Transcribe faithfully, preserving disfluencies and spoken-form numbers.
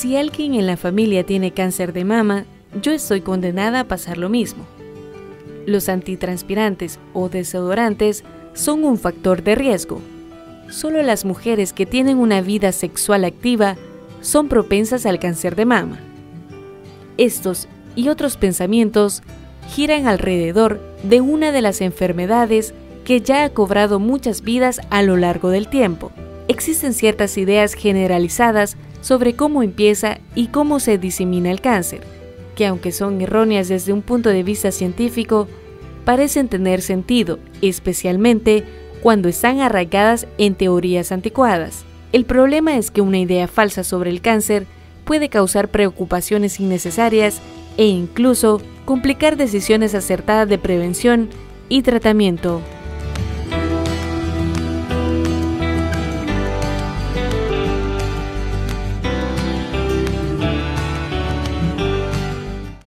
Si alguien en la familia tiene cáncer de mama, yo estoy condenada a pasar lo mismo. Los antitranspirantes o desodorantes son un factor de riesgo. Solo las mujeres que tienen una vida sexual activa son propensas al cáncer de mama. Estos y otros pensamientos giran alrededor de una de las enfermedades que ya ha cobrado muchas vidas a lo largo del tiempo. Existen ciertas ideas generalizadas sobre cómo empieza y cómo se disemina el cáncer, que aunque son erróneas desde un punto de vista científico, parecen tener sentido, especialmente cuando están arraigadas en teorías anticuadas. El problema es que una idea falsa sobre el cáncer puede causar preocupaciones innecesarias e incluso complicar decisiones acertadas de prevención y tratamiento.